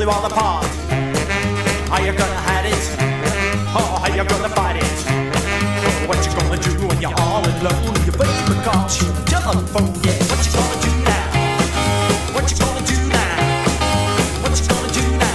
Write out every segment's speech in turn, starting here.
them all apart. Are you gonna hide it? Oh, how you gonna fight it? Oh, what you gonna do when you're all alone? Your baby calls you on the telephone, yeah. What you gonna do now? What you gonna do now? What you gonna do now?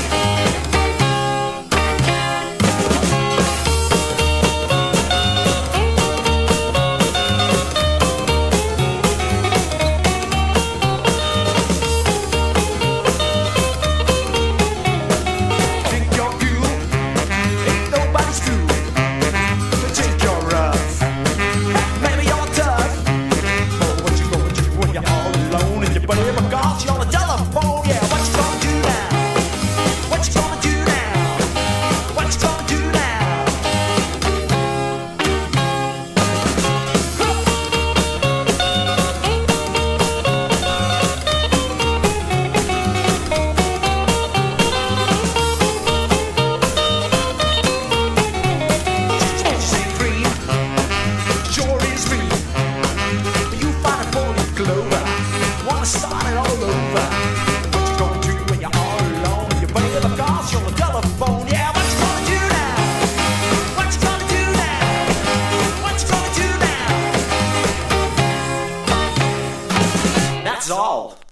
Start it all over. What you gonna do when you're all alone? Your baby calls you on the telephone. Yeah, what you gonna do now? What you gonna do now? What you gonna do now? That's all.